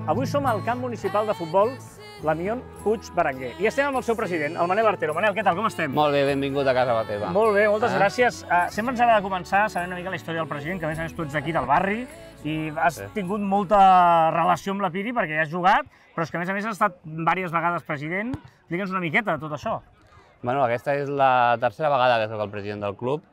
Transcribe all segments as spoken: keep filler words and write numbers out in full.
Avui som al camp municipal de futbol l'Amion Puig Berenguer i estem amb el seu president, el Manel Artero. Manel, què tal, com estem? Molt bé, benvingut a casa teva. Molt bé, moltes gràcies. Sempre ens agrada començar sabent una mica la història del president, que a més a més tu ets d'aquí, del barri, i has tingut molta relació amb la Piri perquè hi has jugat, però és que a més a més has estat diverses vegades president. Explica'ns una miqueta de tot això. Bueno, aquesta és la tercera vegada que soc el president del club.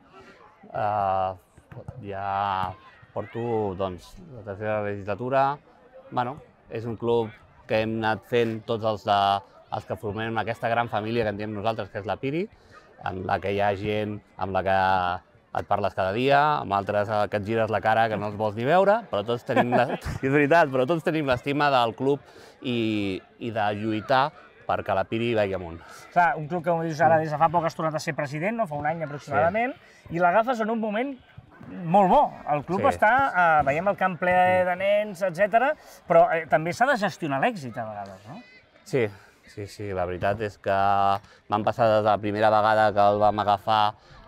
Ja porto doncs, la tercera legislatura. Bueno, és un club que hem anat fent tots els, de, els que formem aquesta gran família que en diem nosaltres, que és la Piri, en la que hi ha gent amb la que et parles cada dia, amb altres que et gires la cara que no els vols ni veure, però tots tenim la, és veritat, però tots tenim l'estima del club i, i de lluitar perquè la Piri vagi amunt. Clar, un club que, com dius ara, des de fa poc has tornat a ser president, no? Fa un any aproximadament, sí. I l'agafes en un moment molt bo. El club sí. està, eh, veiem el camp ple de nens, etcètera, però eh, també s'ha de gestionar l'èxit a vegades, no? Sí, sí, sí, la veritat és que vam passar des de la primera vegada que el vam agafar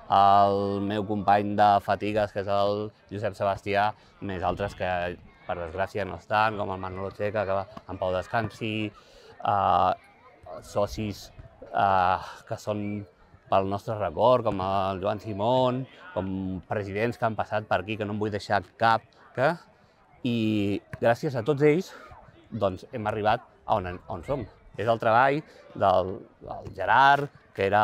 el meu company de fatigues, que és el Josep Sebastià, més altres que per desgràcia no estan, com el Manolo Checa, que va en Pau Descansi, eh, socis eh, que són pel nostre record, com el Joan Simón, com presidents que han passat per aquí, que no en vull deixar cap, que... i gràcies a tots ells doncs, hem arribat a on, on som. És el treball del, del Gerard, que era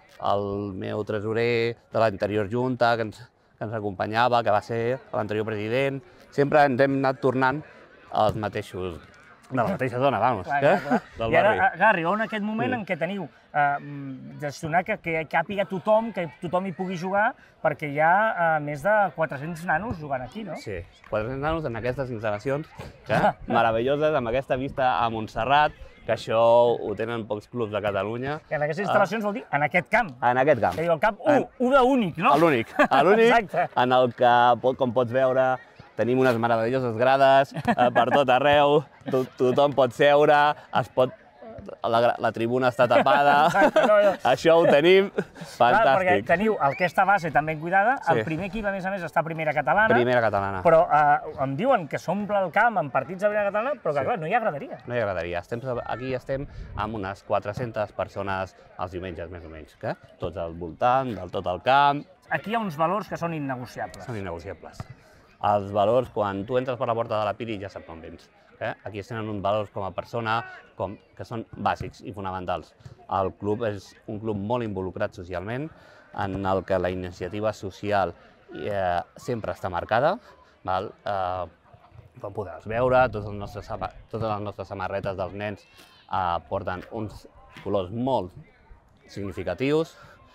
el meu tresorer de l'anterior junta, que ens, que ens acompanyava, que va ser l'anterior president. Sempre ens hem anat tornant als mateixos, de la mateixa zona, vamos, clar, eh? clar, clar. Del I ara, barri. arriba en aquest moment sí. en què teniu eh, gestionar que, que càpiga tothom, que tothom hi pugui jugar, perquè hi ha eh, més de quatre-cents nanos jugant aquí, no? Sí, quatre-cents nanos en aquestes instal·lacions que, meravelloses, amb aquesta vista a Montserrat, que això ho tenen pocs clubs de Catalunya. I en aquestes instal·lacions vol dir en aquest camp. En aquest camp. Que diu el camp u, u d'únic, no? L'únic, l'únic, en el que, com pots veure, tenim unes meravelloses grades eh, per tot arreu, to tothom pot seure, es pot... La, la tribuna està tapada, exacte, no, no. Això ho tenim, fantàstic. Clar, perquè teniu aquesta base també cuidada, sí. El primer equip, a més a més, està a primera catalana. Primera catalana. Però eh, em diuen que s'omple el camp en partits de primera catalana, però que sí. Clar, no hi ha graderia. No hi ha graderia. Estem, aquí estem amb unes quatre-centes persones els diumenges, més o menys, que? Tots al voltant, del tot el camp. Aquí hi ha uns valors que són innegociables. Són innegociables. Els valors, quan tu entres per la porta de la Piri, ja saps on vens. Eh? Aquí es tenen uns valors com a persona com, que són bàsics i fonamentals. El club és un club molt involucrat socialment, en el que la iniciativa social eh, sempre està marcada. Val? Eh, com podràs veure, tots els nostres, totes les nostres samarretes dels nens eh, porten uns colors molt significatius,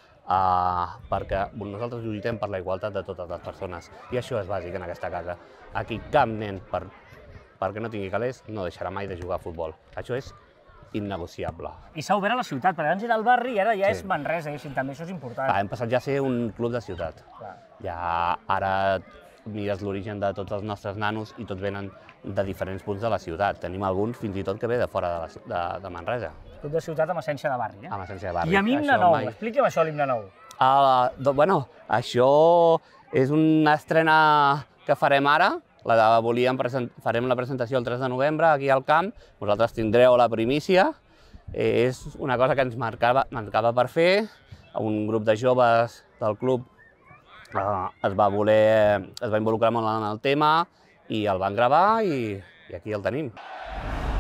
Uh, perquè nosaltres lluitem per la igualtat de totes les persones i això és bàsic en aquesta casa. Aquí cap nen, per, perquè no tingui calés, no deixarà mai de jugar a futbol. Això és innegociable. I s'ha obert a la ciutat, perquè abans era el barri i ara ja sí. És Manresa, i també això és important. Clar, hem passat ja a ser un club de ciutat. Clar. Ja ara mires l'origen de tots els nostres nanos i tots venen de diferents punts de la ciutat. Tenim alguns fins i tot que ve de fora de, la, de, de Manresa. Club de ciutat amb essència de barri, eh? Amb essència de barri. I amb himne nou, mai... expliqui'm això, l'himne nou. Uh, doncs, bueno, això és una estrena que farem ara. La de, volíem present... Farem la presentació el tres de novembre aquí al camp. Vosaltres tindreu la primícia. És una cosa que ens marcava, marcava per fer. Un grup de joves del club uh, es va voler, es va involucrar molt en el tema i el van gravar i, i aquí el tenim.